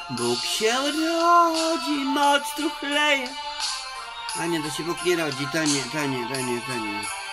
Bóg się rodzi, moc tu chleje. A nie, to się Bóg nie rodzi, to nie.